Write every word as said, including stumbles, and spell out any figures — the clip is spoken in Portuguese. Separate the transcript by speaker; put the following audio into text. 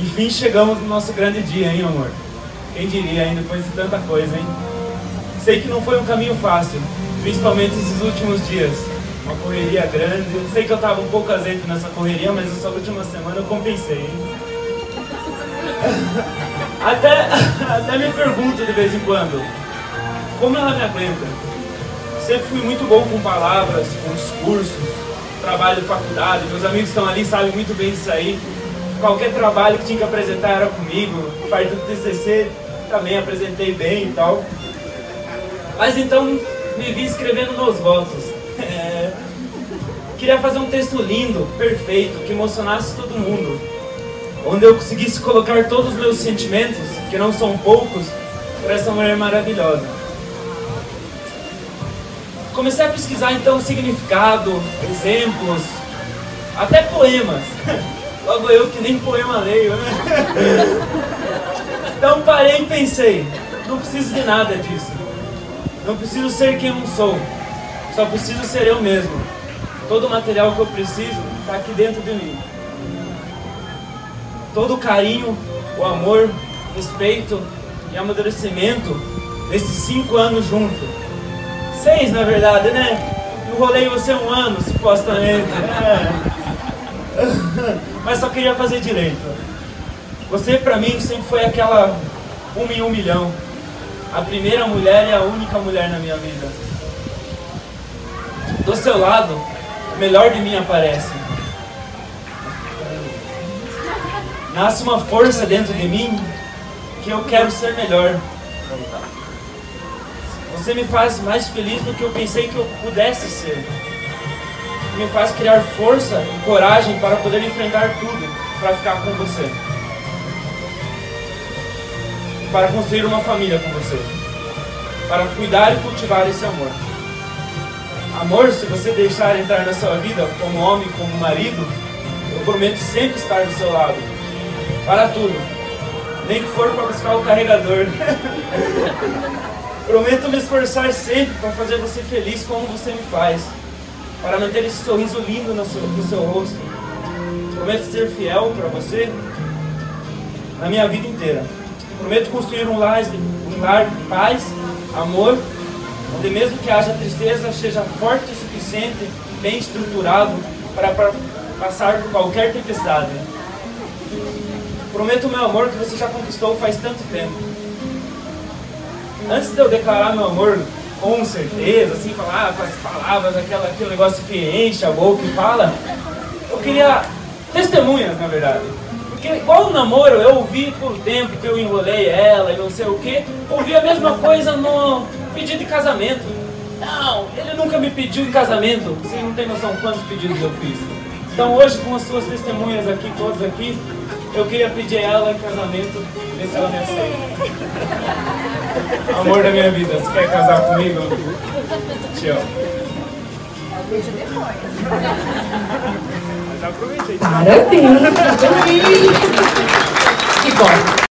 Speaker 1: Enfim, chegamos no nosso grande dia, hein, amor? Quem diria, hein, depois de tanta coisa, hein? Sei que não foi um caminho fácil, principalmente esses últimos dias. Uma correria grande. Sei que eu tava um pouco azeito nessa correria, mas essa última semana eu compensei, hein? Até, até me pergunto de vez em quando, como ela me aguenta? Sempre fui muito bom com palavras, com discursos, trabalho de faculdade, meus amigos estão ali, sabem muito bem disso aí. Qualquer trabalho que tinha que apresentar era comigo, parte do T C C também apresentei bem e tal. Mas então me vi escrevendo meus votos. É... Queria fazer um texto lindo, perfeito, que emocionasse todo mundo, onde eu conseguisse colocar todos os meus sentimentos, que não são poucos, por essa mulher maravilhosa. Comecei a pesquisar então o significado, exemplos, até poemas. Logo eu que nem poema leio, né? Então parei e pensei, não preciso de nada disso. Não preciso ser quem eu não sou, só preciso ser eu mesmo. Todo o material que eu preciso está aqui dentro de mim. Todo o carinho, o amor, respeito e amadurecimento nesses cinco anos juntos. Seis, na verdade, né? Enrolei você um ano, supostamente. É. Mas só queria fazer direito. Você, pra mim, sempre foi aquela uma em um milhão. A primeira mulher e a única mulher na minha vida. Do seu lado, o melhor de mim aparece. Nasce uma força dentro de mim que eu quero ser melhor. Você me faz mais feliz do que eu pensei que eu pudesse ser. Me faz criar força e coragem para poder enfrentar tudo, para ficar com você. Para construir uma família com você. Para cuidar e cultivar esse amor. Amor, se você deixar entrar na sua vida como homem, como marido, eu prometo sempre estar do seu lado. Para tudo. Nem que for para buscar o carregador. Prometo me esforçar sempre para fazer você feliz como você me faz. Para manter esse sorriso lindo no seu, no seu rosto. Prometo ser fiel para você na minha vida inteira. Prometo construir um lar, um lar de paz, amor, onde mesmo que haja tristeza, seja forte o suficiente, bem estruturado para, para passar por qualquer tempestade. Prometo, meu amor, que você já conquistou faz tanto tempo. Antes de eu declarar meu amor com certeza, assim, falar com as palavras, aquela, aquele negócio que enche a boca e fala, eu queria testemunhas, na verdade. Porque igual o namoro, eu ouvi por tempo que eu enrolei ela e não sei o que, ouvi a mesma coisa no pedido de casamento. Não, ele nunca me pediu em casamento. Você não tem noção quantos pedidos eu fiz. Então hoje, com as suas testemunhas aqui, todos aqui, eu queria pedir ela em casamento, ver se ela me aceita. Amor da minha vida, você quer casar comigo? Te amo.
Speaker 2: Beijo depois.
Speaker 1: Mas aproveitei.
Speaker 3: Parabéns! Que bom!